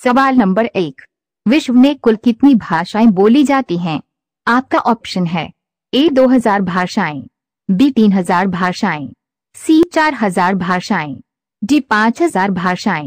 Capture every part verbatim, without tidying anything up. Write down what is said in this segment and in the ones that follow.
सवाल नंबर एक, विश्व में कुल कितनी भाषाएं बोली जाती हैं? आपका ऑप्शन है ए दो हजार भाषाएं, बी तीन हजार भाषाएं, सी चार हजार भाषाएं, डी पांच हजार भाषाएं।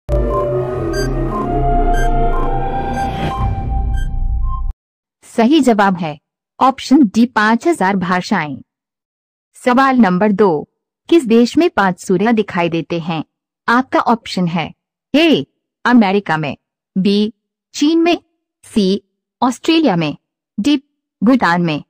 सही जवाब है ऑप्शन डी पांच हजार भाषाएं। सवाल नंबर दो, किस देश में पांच सूर्य दिखाई देते हैं? आपका ऑप्शन है ए अमेरिका में, बी चीन में, सी ऑस्ट्रेलिया में, डी भूटान में।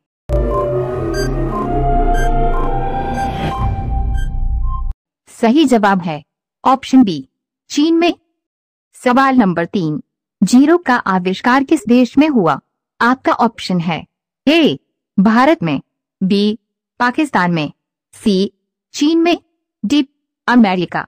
सही जवाब है ऑप्शन बी चीन में। सवाल नंबर तीन, जीरो का आविष्कार किस देश में हुआ? आपका ऑप्शन है ए भारत में, बी पाकिस्तान में, सी चीन में, डी अमेरिका।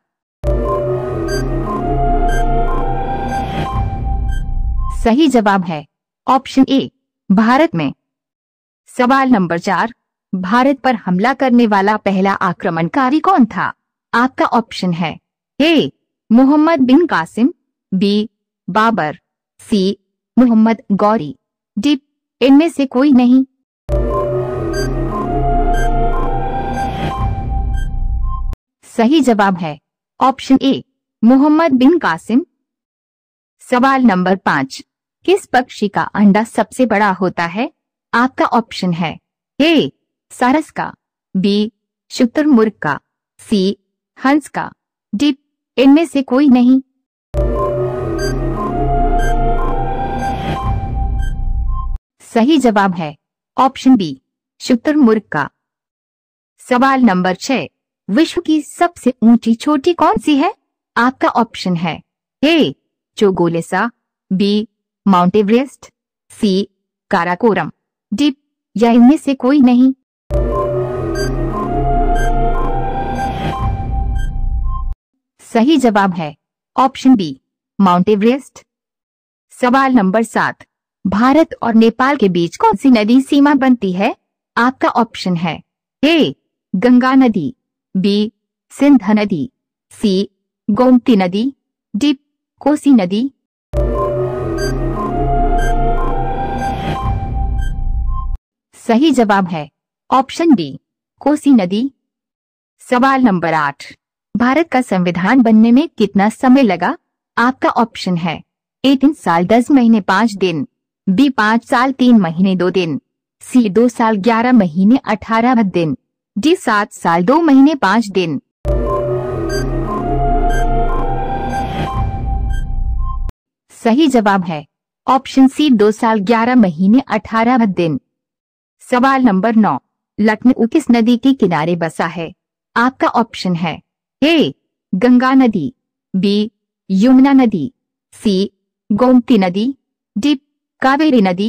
सही जवाब है ऑप्शन ए भारत में। सवाल नंबर चार, भारत पर हमला करने वाला पहला आक्रमणकारी कौन था? आपका ऑप्शन है A Mohammad bin Qasim, B Babur, C Mohammad Ghori, D इनमें से कोई नहीं। सही जवाब है ऑप्शन ए मोहम्मद बिन कासिम। सवाल नंबर पांच, किस पक्षी का अंडा सबसे बड़ा होता है? आपका ऑप्शन है ए सारस का, बी शुतुरमुर्ग का, सी हंस का, डी इनमें से कोई नहीं। सही जवाब है ऑप्शन बी शुतुरमुर्ग का। सवाल नंबर छह, विश्व की सबसे ऊंची चोटी कौन सी है? आपका ऑप्शन है A Chogolisa, B Mount Everest, C Karakoram, D या इनमें से कोई नहीं। सही जवाब है ऑप्शन बी माउंट एवरेस्ट। सवाल नंबर सात, भारत और नेपाल के बीच कौन सी नदी सीमा बनती है? आपका ऑप्शन है ए गंगा नदी, बी सिंध नदी, सी गोमती नदी, डी कोसी नदी। सही जवाब है ऑप्शन बी कोसी नदी। सवाल नंबर आठ, भारत का संविधान बनने में कितना समय लगा? आपका ऑप्शन है ए तीन साल दस महीने पाँच दिन, बी पाँच साल तीन महीने दो दिन, सी दो साल ग्यारह महीने अठारह दिन, डी सात साल दो महीने पाँच दिन। सही जवाब है ऑप्शन सी दो साल ग्यारह महीने अठारह दिन। सवाल नंबर नौ, लखनऊ किस नदी के किनारे बसा है? आपका ऑप्शन है ए गंगा नदी, बी यमुना नदी, सी गोमती नदी, डी कावेरी नदी।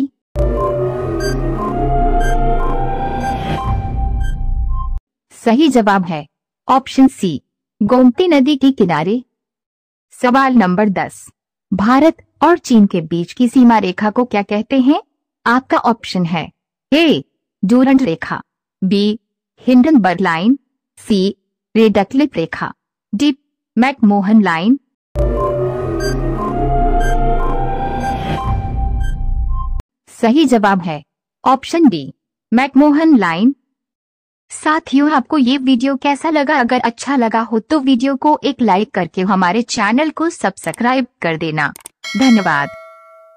सही जवाब है ऑप्शन सी गोमती नदी के किनारे। सवाल नंबर दस, भारत और चीन के बीच की सीमा रेखा को क्या कहते हैं? आपका ऑप्शन है ए डूरंड रेखा, B Hindenburg line, C Radcliffe रेखा, डी मैकमोहन लाइन। सही जवाब है ऑप्शन बी मैकमोहन लाइन। साथियों, आपको ये वीडियो कैसा लगा? अगर अच्छा लगा हो तो वीडियो को एक लाइक करके हमारे चैनल को सब्सक्राइब कर देना। धन्यवाद।